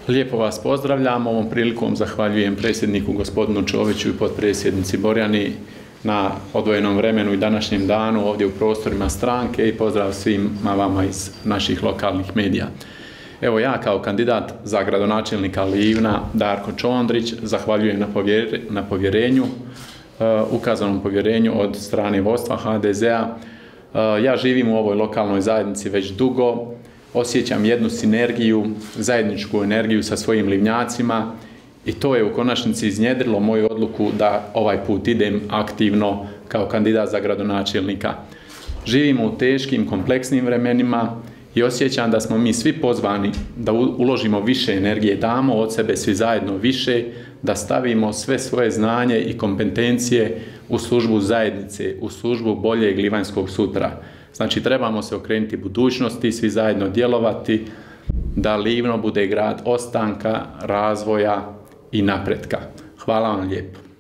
Lijepo vas pozdravljam. Ovom prilikom zahvaljujem predsjedniku gospodinu Čoviću i potpredsjednici Borjani na odvojenom vremenu i današnjem danu ovdje u prostorima stranke i pozdrav svima vama iz naših lokalnih medija. Evo ja kao kandidat za gradonačelnika Livna Darko Čondrić zahvaljujem na povjerenju, ukazanom povjerenju od strane vodstva HDZ-a. Ja živim u ovoj lokalnoj zajednici već dugo, osjećam jednu sinergiju, zajedničku energiju sa svojim Livnjacima i to je u konačnici iznjedrilo moju odluku da ovaj put idem aktivno kao kandidat za gradonačelnika. Živimo u teškim, kompleksnim vremenima i osjećam da smo mi svi pozvani da uložimo više energije, damo od sebe svi zajedno više, da stavimo sve svoje znanje i kompetencije u službu zajednice, u službu boljeg livanjskog sutra. Znači, trebamo se okrenuti budućnosti, svi zajedno djelovati da Livno bude grad ostanka, razvoja i napretka. Hvala vam lijepo.